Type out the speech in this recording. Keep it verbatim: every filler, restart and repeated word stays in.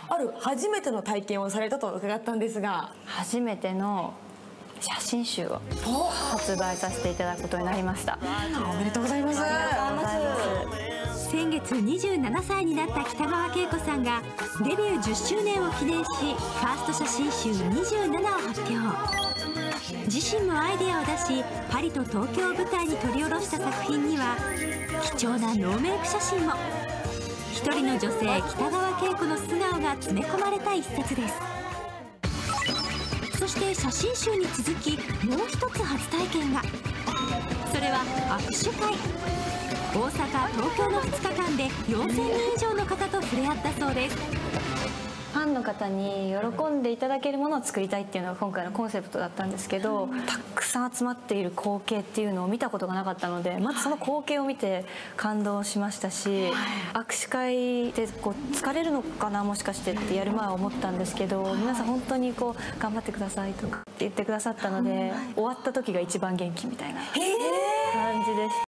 ある初めての体験をされたと伺ったんですが。 初めての写真集を発売させていただくことになりました。 おめでとうございます。 先月にじゅうななさいになった北川景子さんがデビューじゅっしゅうねんを記念し、ファースト写真集にじゅうななを発表。自身もアイデアを出し、パリと東京を舞台に取り下ろした作品には貴重なノーメイク写真も。一人の女性、北川景子の素顔が詰め込まれた一冊です。そして写真集に続きもう一つ初体験が。それは握手会。大阪、東京のふつかかんでよんせんにん以上の方と触れ合ったそうです。 ファンの方に喜んでいただけるものを作りたいっていうのが今回のコンセプトだったんですけど、たくさん集まっている光景っていうのを見たことがなかったので、まずその光景を見て感動しましたし、握手会でこう疲れるのかなもしかしてってやる前は思ったんですけど、皆さん本当にこう頑張ってくださいとかって言ってくださったので、終わった時が一番元気みたいな感じでした。